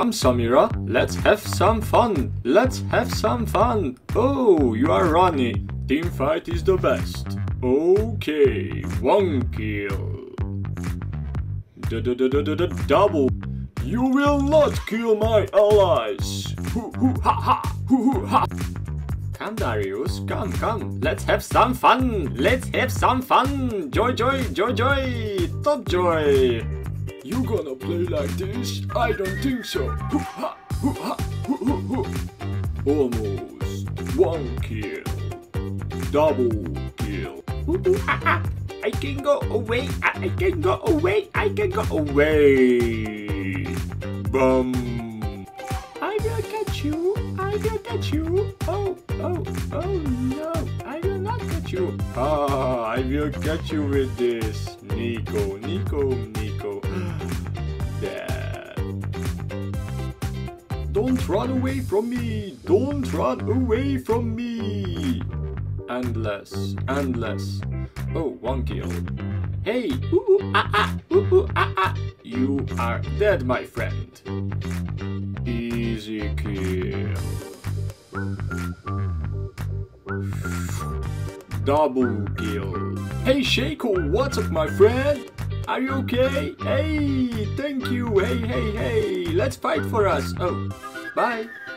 Come, Samira, let's have some fun. Let's have some fun. Oh, you are running. Team fight is the best. Okay, 1 kill. Double. You will not kill my allies. Ha. Come, Darius, come. Let's have some fun. Let's have some fun. Joy. Top joy. You gonna play like this? I don't think so. Almost 1 kill. Double kill. I can go away. I can go away. Boom. I will catch you. Oh no. I will not catch you. I will catch you with this. Nico. Dad. Don't run away from me. Endless. Oh, 1 kill. Hey. You are dead, my friend. Easy kill. Double kill. Hey Shaco, what's up my friend? Are you okay? Hey, thank you. Hey. Let's fight for us. Oh, bye.